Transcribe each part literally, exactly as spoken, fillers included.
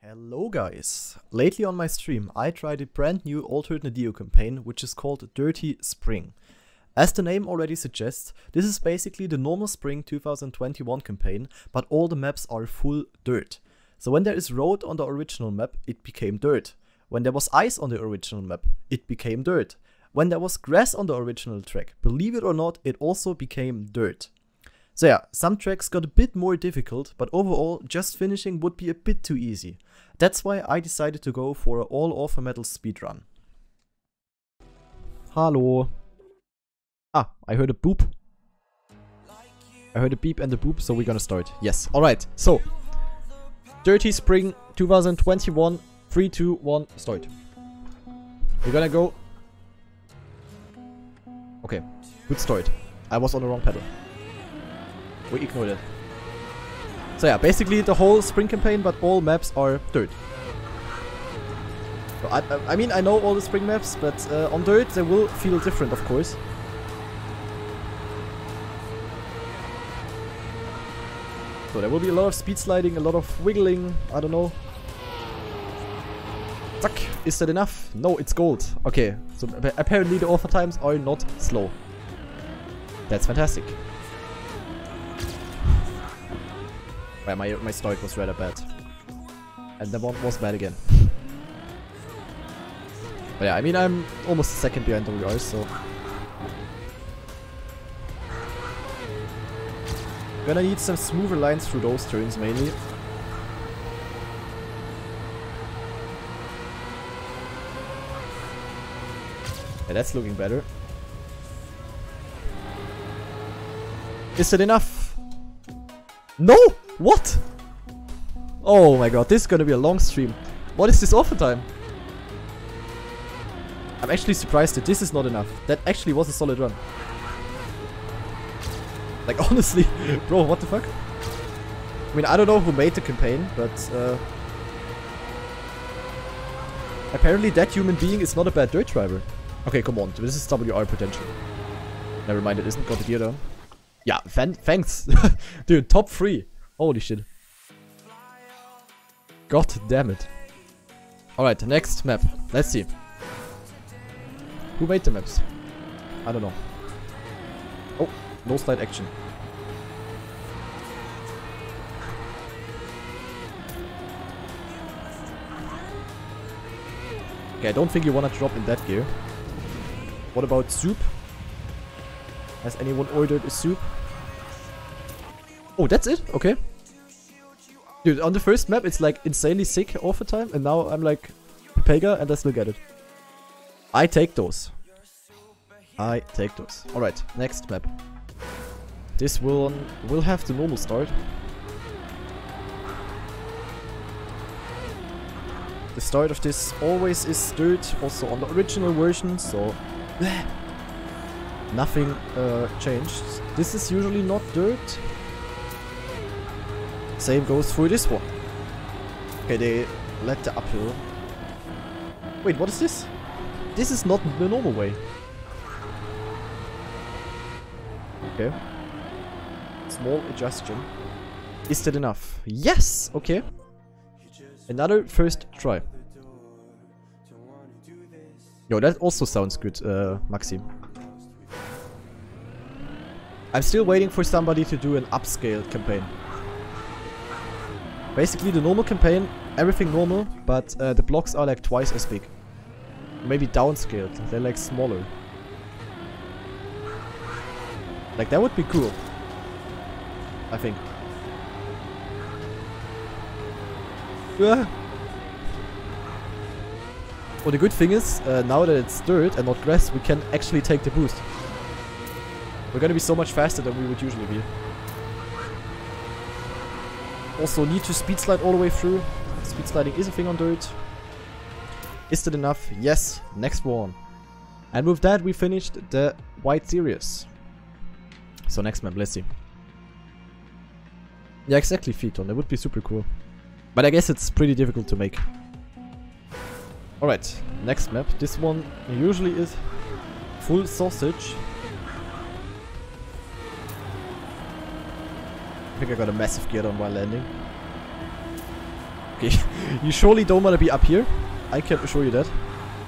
Hello guys! Lately on my stream I tried a brand new Altered Nadeo campaign which is called Dirty Spring. As the name already suggests, this is basically the normal Spring two thousand twenty-one campaign, but all the maps are full dirt. So when there is road on the original map, it became dirt. When there was ice on the original map, it became dirt. When there was grass on the original track, believe it or not, it also became dirt. So yeah, some tracks got a bit more difficult, but overall, just finishing would be a bit too easy. That's why I decided to go for an all-author metal speedrun. Hallo. Ah, I heard a boop. I heard a beep and a boop, so we're gonna start. Yes, alright, so. Dirty Spring two thousand twenty-one, three, two, one, start. We're gonna go. Okay, good start. I was on the wrong pedal. We ignored it. So yeah, basically the whole spring campaign, but all maps are dirt. So I, I mean, I know all the spring maps, but uh, on dirt they will feel different, of course. So there will be a lot of speed sliding, a lot of wiggling, I don't know. Zack, is that enough? No, it's gold. Okay, so apparently the author times are not slow. That's fantastic. Yeah, my, my start was rather bad. And the one was bad again. But yeah, I mean, I'm almost a second behind W R, so... Gonna need some smoother lines through those turns, mainly. Yeah, that's looking better. Is it enough? No! What? Oh my god, this is gonna be a long stream. What is this offer time? I'm actually surprised that this is not enough. That actually was a solid run. Like honestly, bro, what the fuck? I mean, I don't know who made the campaign, but uh, apparently that human being is not a bad dirt driver. Okay, come on, this is W R potential. Never mind, it isn't. Got the gear down. Yeah, thanks. Dude, top three. Holy shit. God damn it. Alright, next map. Let's see. Who made the maps? I don't know. Oh, no slide action. Okay, I don't think you wanna drop in that gear. What about soup? Has anyone ordered a soup? Oh, that's it? Okay. Dude, on the first map it's like insanely sick author time, and now I'm like Pega and I still get it. I take those. I take those. Alright, next map. This will will have the normal start. The start of this always is dirt, also on the original version, so nothing uh, changed. This is usually not dirt. Same goes through this one. Okay, they let the uphill. Wait, what is this? This is not the normal way. Okay. Small adjustment. Is that enough? Yes! Okay. Another first try. Yo, that also sounds good, uh, Maxim. I'm still waiting for somebody to do an upscaled campaign. Basically the normal campaign, everything normal, but uh, the blocks are like twice as big. Maybe downscaled, they're like smaller. Like that would be cool. I think. Ah. Well, the good thing is, uh, now that it's dirt and not grass, we can actually take the boost. We're gonna be so much faster than we would usually be. Also need to speed slide all the way through. Speed sliding is a thing on dirt. Is that enough? Yes. Next one. And with that we finished the white series. So next map, let's see. Yeah, exactly, Phaeton. That would be super cool. But I guess it's pretty difficult to make. Alright, next map. This one usually is full sausage. I think I got a massive gear down while landing. Okay, you surely don't want to be up here. I can assure you that.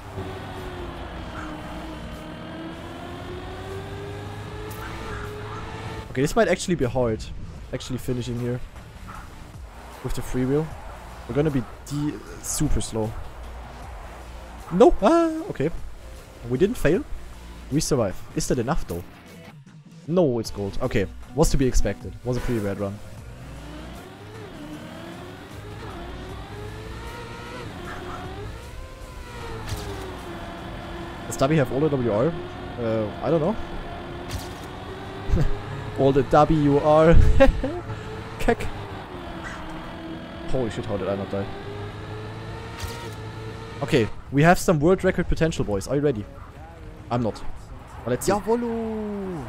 Okay, this might actually be hard. Actually finishing here. With the freewheel. We're gonna be de super slow. No! Ah, okay. We didn't fail. We survive. Is that enough though? No, it's gold. Okay, was to be expected. Was a pretty bad run. Does Dubby have all the W R? Uh, I don't know. All the W R. Keck. Holy shit, how did I not die? Okay, we have some world record potential, boys. Are you ready? I'm not. But let's see. Jawollo!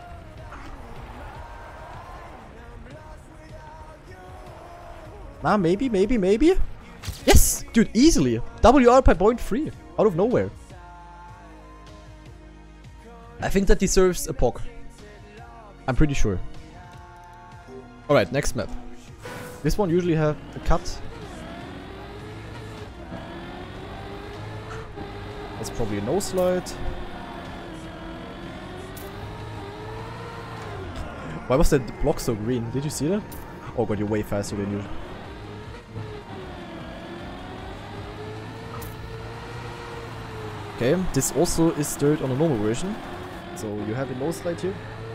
Nah, maybe, maybe, maybe? Yes! Dude, easily! W R by point three. Out of nowhere. I think that deserves a P O C. I'm pretty sure. Alright, next map. This one usually have a cut. That's probably a no slide. Why was that block so green? Did you see that? Oh god, you're way faster than you. Okay, this also is dirt on a normal version. So you have a no slide here.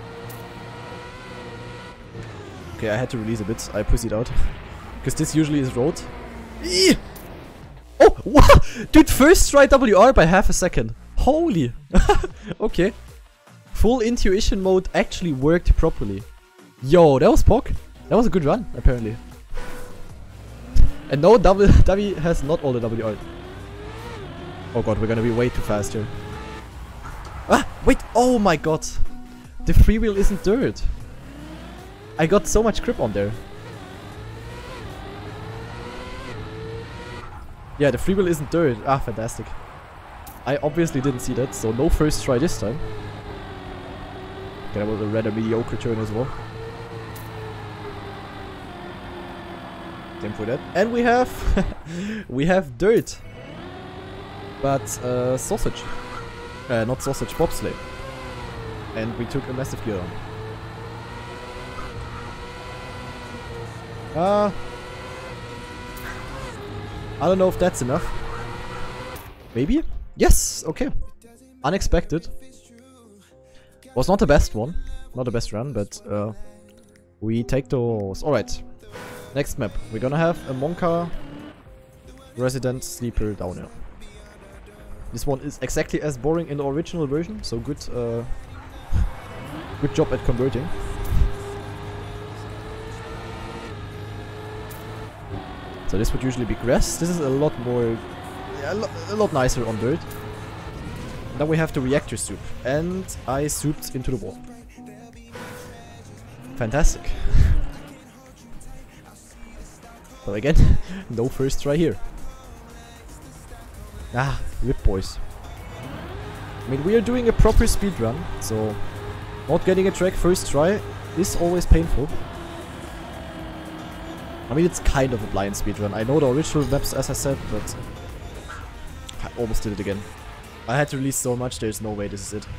Okay, I had to release a bit. I pussied out. Because this usually is road. Eee! Oh, what? Dude, first try W R by half a second. Holy. Okay. Full intuition mode actually worked properly. Yo, that was P O C. That was a good run, apparently. And no, Dubby has not all the W R. Oh god, we're gonna be way too fast here. Ah, wait, oh my god. The freewheel isn't dirt. I got so much grip on there. Yeah, the freewheel isn't dirt. Ah, fantastic. I obviously didn't see that, so no first try this time. Okay, that was a rather mediocre turn as well. Same for that. And we have... we have dirt. But, uh, sausage. Uh, not sausage, bobsleigh. And we took a massive gear on. Uh, I don't know if that's enough. Maybe? Yes! Okay. Unexpected. Was not the best one. Not the best run, but uh, we take those. Alright. Next map. We're gonna have a Monka Resident Sleeper downhill. This one is exactly as boring in the original version, so good, uh, good job at converting. So this would usually be grass. This is a lot more, yeah, a, lo a lot nicer on dirt. Then we have the reactor soup, and I souped into the wall. Fantastic. But again, no first try here. Ah, rip boys. I mean, we are doing a proper speed run, so not getting a track first try is always painful. I mean, it's kind of a blind speedrun. I know the original maps, as I said, but I almost did it again. I had to release so much, there's no way this is it.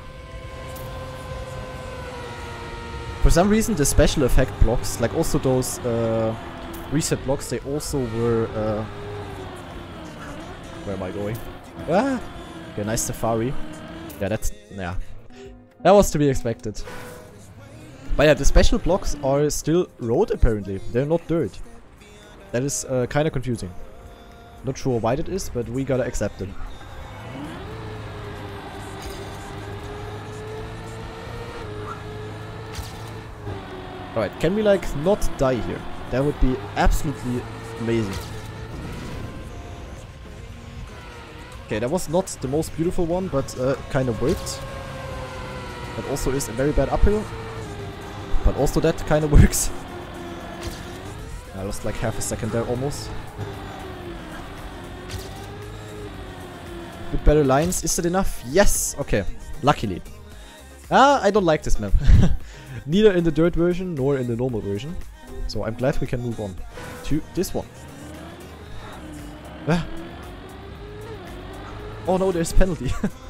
For some reason, the special effect blocks, like also those uh, reset blocks, they also were... Uh, where am I going? Ah! Okay, nice safari. Yeah, that's... yeah. That was to be expected. But yeah, the special blocks are still road apparently. They're not dirt. That is uh, kind of confusing. Not sure why that is, but we gotta accept it. Alright, can we like not die here? That would be absolutely amazing. Okay, that was not the most beautiful one, but uh, kind of worked. That also is a very bad uphill. But also that kind of works. I lost like half a second there almost. Bit better lines. Is that enough? Yes! Okay. Luckily. Ah, I don't like this map. Neither in the dirt version nor in the normal version. So I'm glad we can move on to this one. Ah. Oh no, there's penalty.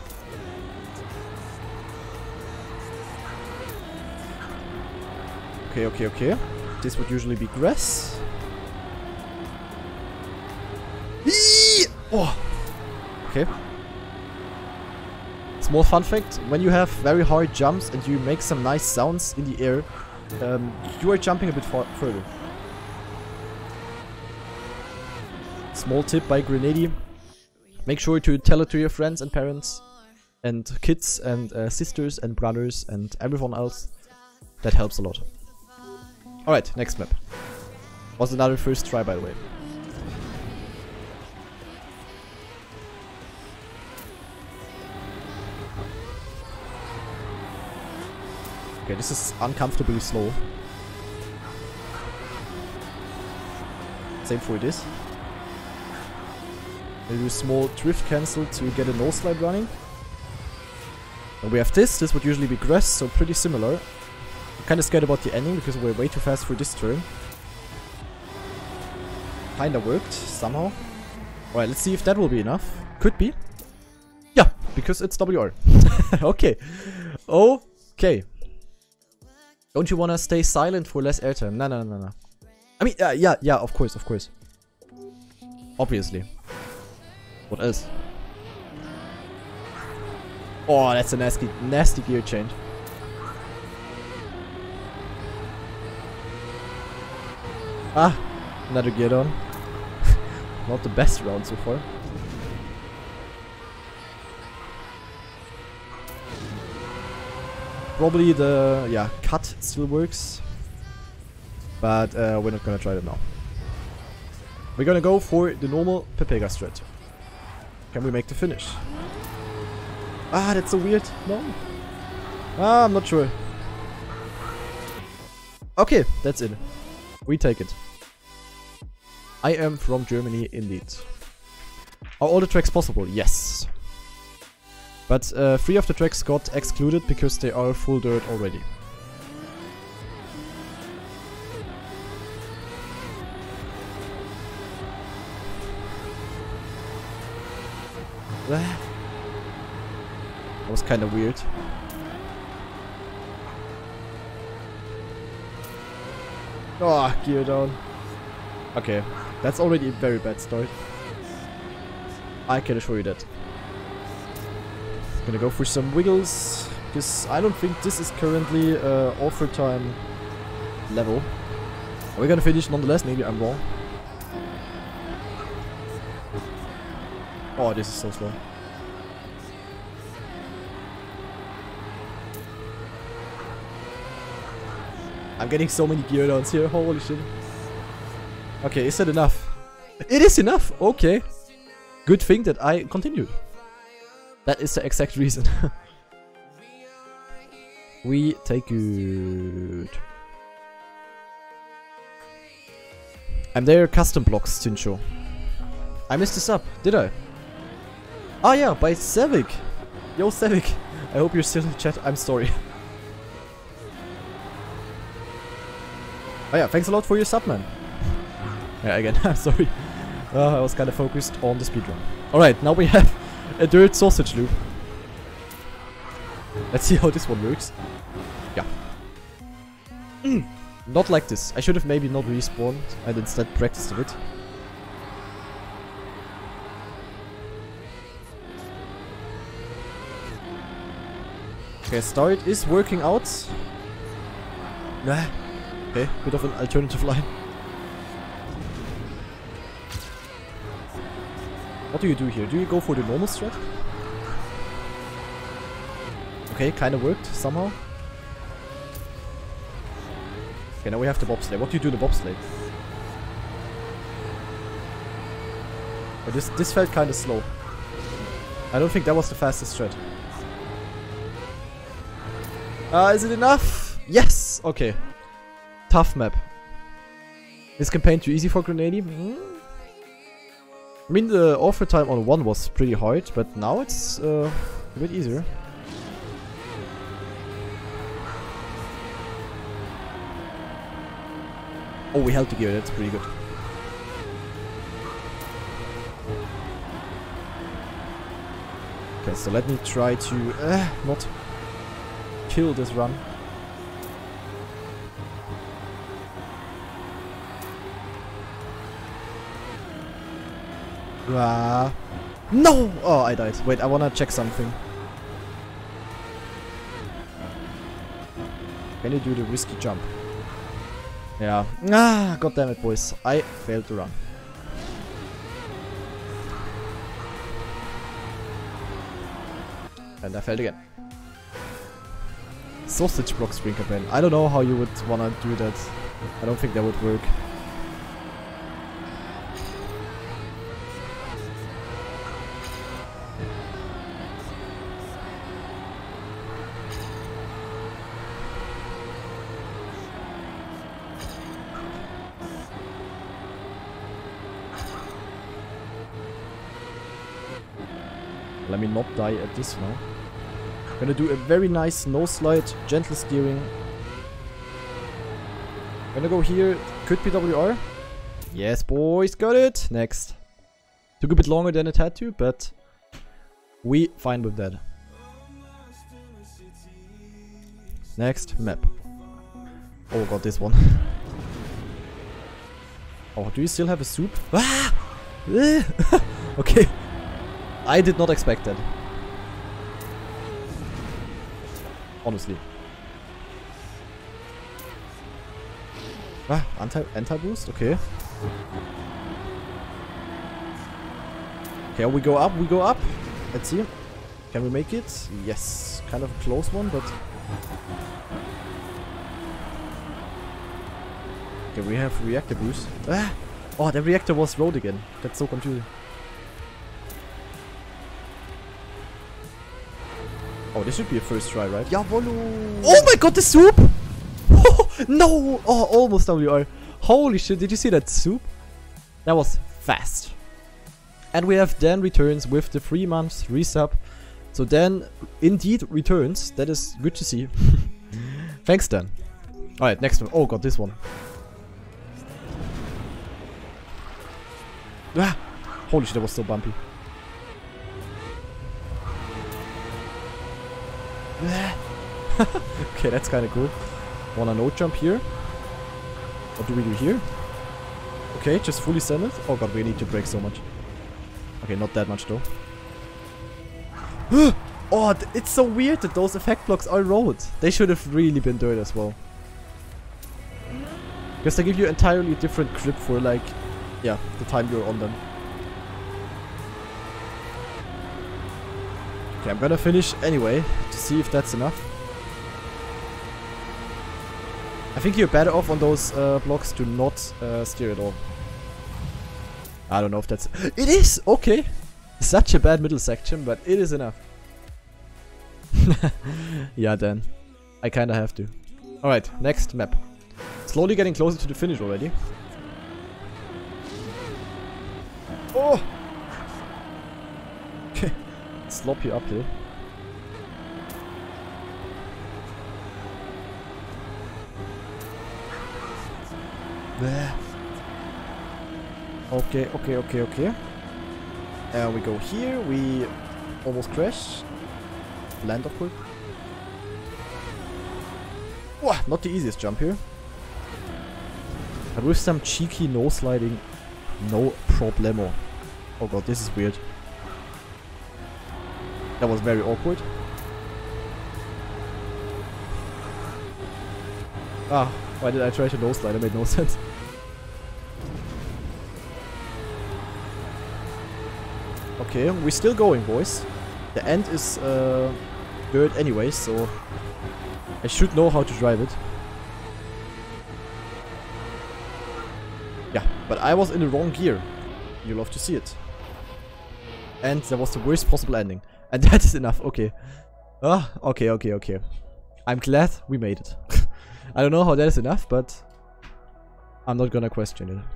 Okay, okay, okay. This would usually be grass. Eee! Oh. Okay. Small fun fact, when you have very hard jumps and you make some nice sounds in the air, um, you are jumping a bit far further. Small tip by Grenady. Make sure to tell it to your friends and parents and kids and uh, sisters and brothers and everyone else. That helps a lot. Alright, next map. Was another first try, by the way. Okay, this is uncomfortably slow. Same for this. We do a small drift cancel to get a no slide running. And we have this. This would usually be grass, so pretty similar. I'm kinda scared about the ending because we're way too fast for this turn. Kinda worked, somehow. Alright, let's see if that will be enough. Could be. Yeah, because it's W R. Okay. Okay. Don't you wanna stay silent for less airtime? No, no, no, no. I mean, uh, yeah, yeah, of course, of course. Obviously. What else? Oh, that's a nasty, nasty gear change. Ah, another gear down. Not the best round so far. Probably the, yeah, cut still works. But uh, we're not gonna try that now. We're gonna go for the normal Pepega strat. Can we make the finish? Ah, that's so weird. No. Ah, I'm not sure. Okay, that's it. We take it. I am from Germany indeed. Are all the tracks possible? Yes. But uh, three of the tracks got excluded because they are full dirt already. That was kind of weird. Oh, gear down. Okay, that's already a very bad start. I can assure you that. Gonna go for some wiggles, because I don't think this is currently uh, offer time level. We're gonna finish nonetheless, maybe I'm wrong. Oh, this is so slow. I'm getting so many gear downs here, holy shit. Okay, is that enough? It is enough! Okay. Good thing that I continued. That is the exact reason. We take good. I'm there, custom blocks, Sincho. I messed this up, did I? Ah yeah, by Sevik. Yo Sevik, I hope you're still in chat, I'm sorry. Oh yeah, thanks a lot for your sub, man. Yeah, again, I'm sorry. Uh, I was kind of focused on the speedrun. Alright, now we have a dirt sausage loop. Let's see how this one works. Yeah. Mm, not like this. I should have maybe not respawned and instead practiced a bit. Okay, start is working out. Nah. Okay, bit of an alternative line. What do you do here? Do you go for the normal strat? Okay, kinda worked somehow. Okay, now we have the bobsleigh. What do you do in the bobsleigh? Oh, this this felt kinda slow. I don't think that was the fastest strat. Uh, is it enough? Yes! Okay. Tough map. Is campaign too easy for Grenady? Mm. I mean, the offer time on one was pretty hard, but now it's uh, a bit easier. Oh, we held the gear, that's pretty good. Okay, so let me try to uh, not kill this run. Ah. No! Oh, I died. Wait, I wanna check something. Can you do the risky jump? Yeah. Ah, god damn it, boys. I failed to run. And I failed again. Sausage block spring campaign. I don't know how you would wanna do that. I don't think that would work. Let me not die at this now. Gonna do a very nice no slide, gentle steering. Gonna go here. Could be W R. Yes, boys, got it. Next. Took a bit longer than it had to, but we fine with that. Next map. Oh god, this one. Oh, do you still have a soup? Ah! Okay. I did not expect that. Honestly. Ah, anti anti boost, okay. Okay, we go up, we go up. Let's see. Can we make it? Yes. Kind of a close one, but okay, we have reactor boost. Ah! Oh, the reactor was rolled again. That's so confusing. Oh, this should be a first try, right? Jawollo! Oh my god, the soup! Oh, no! Oh, almost W R. Holy shit, did you see that soup? That was fast. And we have Dan returns with the three months resub. So Dan indeed returns. That is good to see. Thanks, Dan. Alright, next one. Oh god, this one. Ah! Holy shit, that was so bumpy. Okay, that's kind of cool. Want a no jump here? What do we do here? Okay, just fully send it. Oh god, we need to brake so much. Okay, not that much though. Oh, it's so weird that those effect blocks are road. They should have really been dirt as well. Because they give you entirely different grip for like, yeah, the time you're on them. Okay, I'm gonna finish anyway to see if that's enough. I think you're better off on those uh, blocks to not uh, steer at all. I don't know if that's... It is! Okay! Such a bad middle section, but it is enough. Yeah, Dan. I kinda have to. Alright, next map. Slowly getting closer to the finish already. Oh! Okay. Sloppy uphill. There. Okay, okay, okay, okay. And we go here. We almost crash. Land, of course. Whoa, not the easiest jump here. But with some cheeky no sliding, no problemo. Oh god, this is weird. That was very awkward. Ah, why did I try to no slide? That made no sense. Okay, we're still going, boys. The end is uh, dirt anyway, so I should know how to drive it. Yeah, but I was in the wrong gear. You'll love to see it. And that was the worst possible ending. And that is enough, okay. Ah, okay, okay, okay. I'm glad we made it. I don't know how that is enough, but I'm not gonna question it.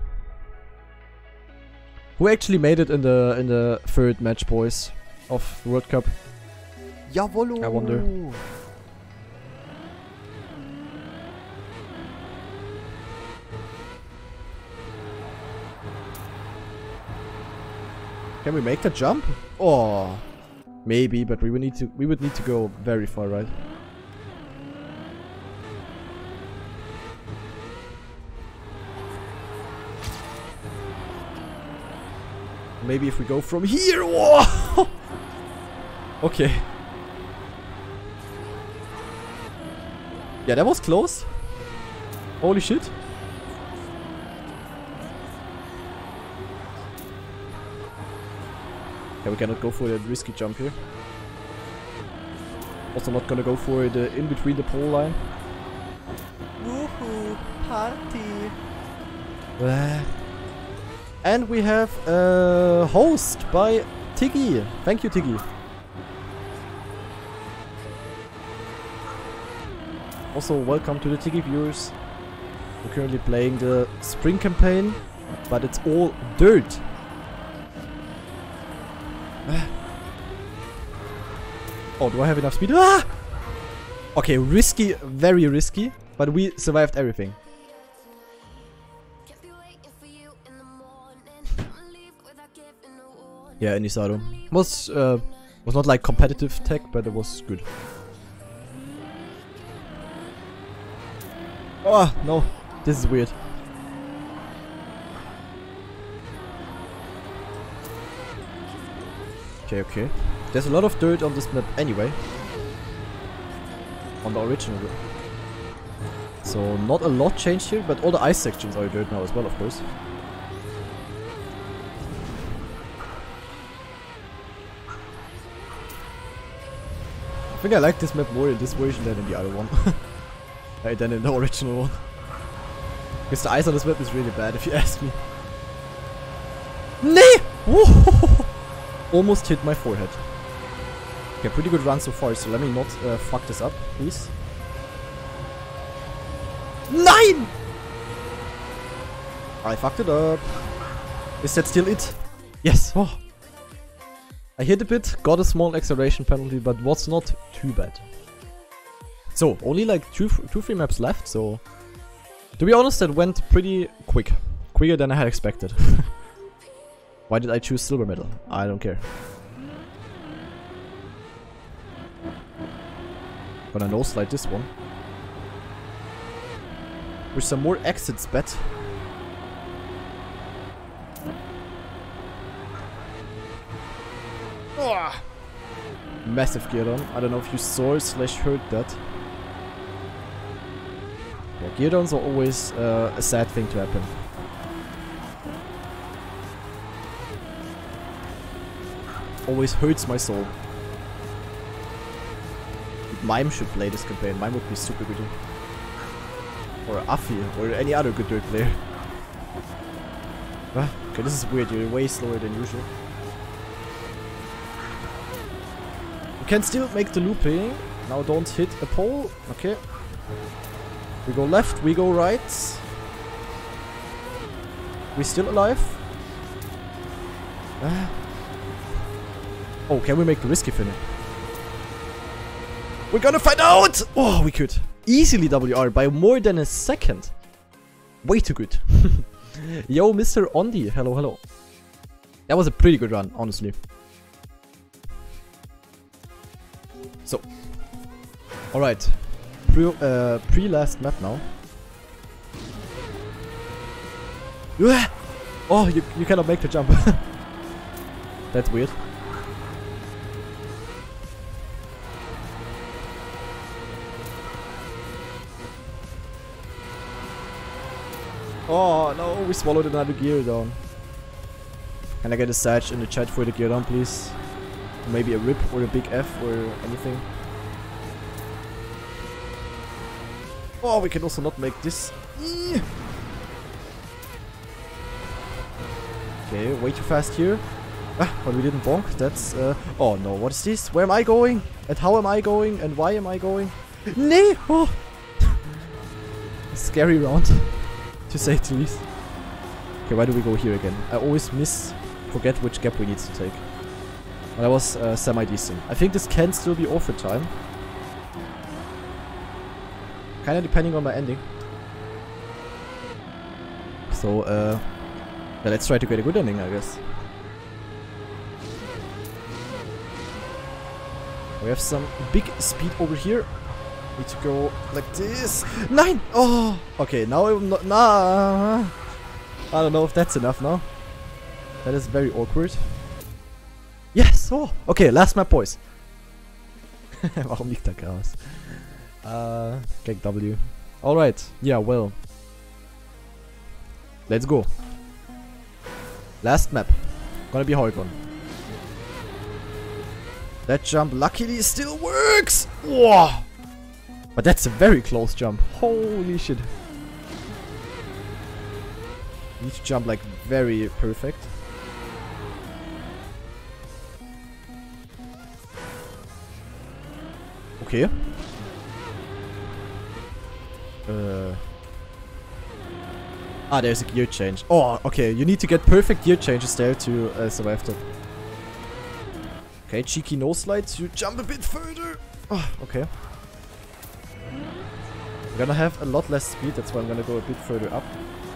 Who actually made it in the in the third match, boys, of World Cup? Jawollo! I wonder. Can we make the jump? Oh. Maybe, but we would need to we would need to go very far, right? Maybe if we go from here. Whoa! Okay. Yeah, that was close. Holy shit. Yeah, we cannot go for the risky jump here. Also not gonna go for the in between the pole line. Woohoo! Party! Uh, and we have a host by Tiggy. Thank you, Tiggy. Also, welcome to the Tiggy viewers. We're currently playing the spring campaign, but it's all dirt. Oh, do I have enough speed? Ah! Okay, risky, very risky, but we survived everything. Yeah, Inisado. Was uh, was not like competitive tech, but it was good. Oh no, this is weird. Okay, okay. There's a lot of dirt on this map anyway. On the original map. So not a lot changed here, but all the ice sections are dirt now as well, of course. I think I like this map more in this version than in the other one. uh, than in the original one. Because the ice on this map is really bad, if you ask me. Nee! Whoa! Almost hit my forehead. Okay, pretty good run so far, so let me not uh, fuck this up, please. Nine! I fucked it up. Is that still it? Yes! Oh. I hit a bit, got a small acceleration penalty, but was not too bad. So, only like two, two, three maps left, so... To be honest, that went pretty quick. Quicker than I had expected. Why did I choose silver medal? I don't care. Gonna no slide this one. With some more exits bet. Oh. Massive gear down. I don't know if you saw slash heard that. Yeah, gear downs are always uh, a sad thing to happen. Always hurts my soul. Mime should play this campaign. Mime would be super good. Or Afi, or any other good dirt player. Ah, okay, this is weird. You're way slower than usual. You can still make the looping. Now don't hit a pole. Okay. We go left, we go right. We still alive. Ah. Oh, can we make the risky finish? We're gonna find out! Oh, we could. Easily W R by more than a second. Way too good. Yo, Mister Ondi. Hello, hello. That was a pretty good run, honestly. So. Alright. Pre, uh, pre-last map now. Oh, you, you cannot make the jump. That's weird. Oh no, we swallowed another gear down. Can I get a Sag in the chat for the gear down, please? Maybe a rip or a big F or anything. Oh, we can also not make this. Okay, way too fast here. Ah, but we didn't bonk. That's uh. Oh no, what is this? Where am I going? And how am I going? And why am I going? Nee! Oh. Scary round. To say the least. Okay, why do we go here again? I always miss, forget which gap we need to take. Well, that was uh, semi-decent. I think this can still be offer time. Kinda depending on my ending. So, uh... yeah, let's try to get a good ending, I guess. We have some big speed over here. Need to go like this. Nine! Oh! Okay, now I'm not. Nah! I don't know if that's enough now. That is very awkward. Yes! Oh! Okay, last map, boys. Warum liegt da Gras? Uh, Gag W. Alright, yeah, well. Let's go. Last map. Gonna be Heugon. That jump luckily still works! Whoa! But that's a very close jump. Holy shit. Need to jump like very perfect. Okay. Uh. Ah, there's a gear change. Oh, okay. You need to get perfect gear changes there to uh, survive that. Okay, cheeky no slide to jump a bit further. Oh, okay. I'm gonna have a lot less speed, that's why I'm gonna go a bit further up.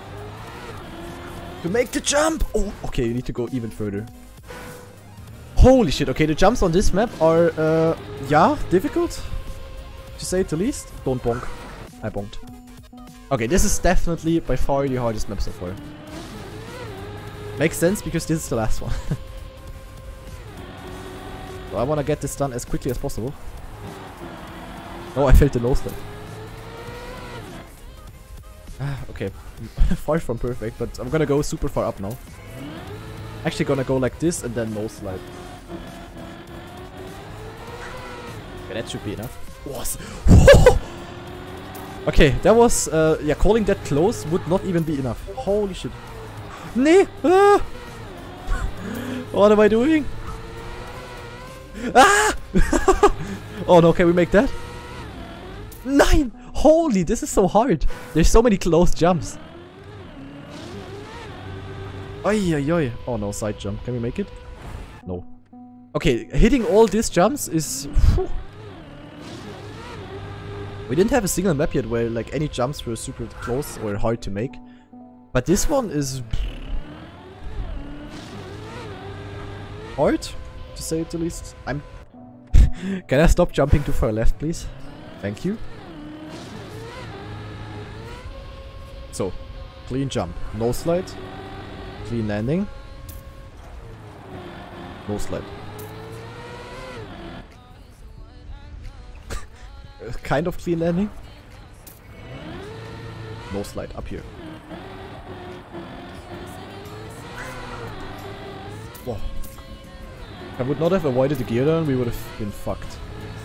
To make the jump! Oh, okay, you need to go even further. Holy shit, okay, the jumps on this map are, uh, yeah, difficult. To say it the least. Don't bonk. I bonked. Okay, this is definitely by far the hardest map so far. Makes sense because this is the last one. So I wanna get this done as quickly as possible. Oh, I failed the nose slide. Ah, okay. Far from perfect, but I'm gonna go super far up now. Actually gonna go like this and then nose slide. Okay, that should be enough. Was okay, that was uh yeah, calling that close would not even be enough. Holy shit. Nee! Ah! What am I doing? Ah! Oh no, can we make that? Nine! Holy, this is so hard. There's so many close jumps. Oi, oi, oi. Oh no, side jump. Can we make it? No. Okay, hitting all these jumps is... Whew. We didn't have a single map yet where like any jumps were super close or hard to make. But this one is... hard, to say it the least. I'm... Can I stop jumping too far left, please? Thank you. So, clean jump, no slide, clean landing, no slide. Kind of clean landing. No slide, up here. Whoa. If I would not have avoided the gear down, we would have been fucked.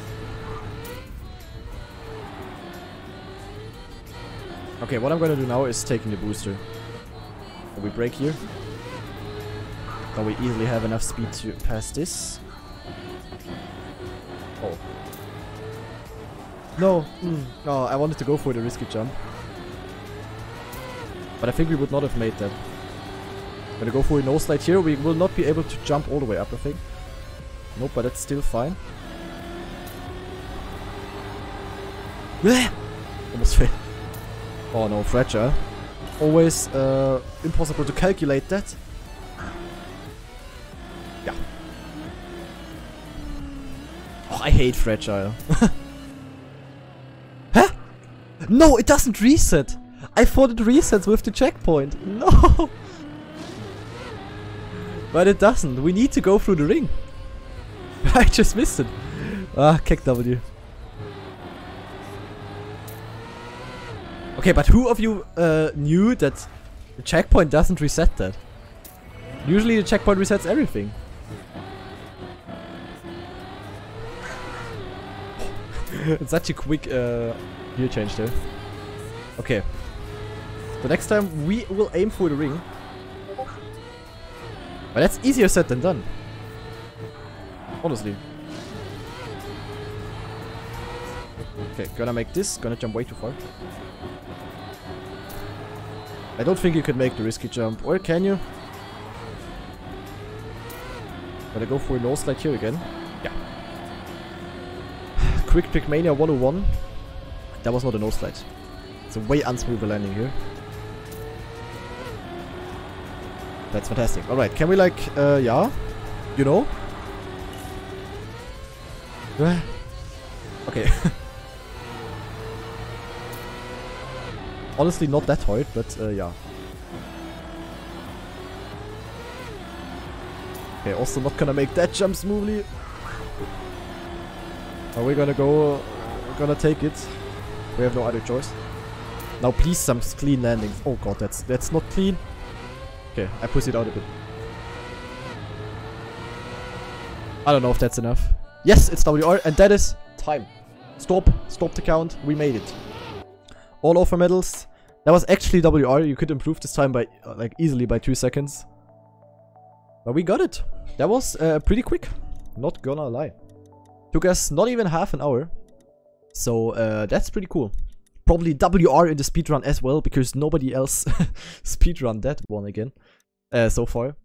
Okay, what I'm gonna do now is taking the booster. Can we break here? Now we easily have enough speed to pass this. Oh. No! Mm. Oh, I wanted to go for the risky jump. But I think we would not have made that. I'm gonna go for a no slide here. We will not be able to jump all the way up, I think. Nope, but that's still fine. Almost failed. Oh no, fragile. Always uh, impossible to calculate that. Yeah. Oh, I hate fragile. Huh? No, it doesn't reset. I thought it resets with the checkpoint. No. But it doesn't. We need to go through the ring. I just missed it. Ah, kick W. Okay, but who of you uh, knew that the checkpoint doesn't reset that? Usually the checkpoint resets everything. It's such a quick uh, gear change there. Okay. So next time we will aim for the ring. But that's easier said than done. Honestly. Okay, gonna make this, gonna jump way too far. I don't think you could make the risky jump, or can you? Gotta go for a no slide here again. Yeah. Quick Trickmania one oh one. That was not a no slide. It's a way unsmoother landing here. That's fantastic. Alright, can we like, uh, yeah? You know? Okay. Honestly, not that hard, but uh, yeah. Okay, also not gonna make that jump smoothly. Are we gonna go? We're gonna take it. We have no other choice. Now, please, some clean landings. Oh god, that's that's not clean. Okay, I push it out a bit. I don't know if that's enough. Yes, it's W R, and that is time. Stop. Stop the count. We made it. All offer medals. That was actually W R. You could improve this time by uh, like easily by two seconds. But we got it. That was uh, pretty quick. Not gonna lie. Took us not even half an hour. So uh, that's pretty cool. Probably W R in the speedrun as well, because nobody else speedrun that one again uh, so far.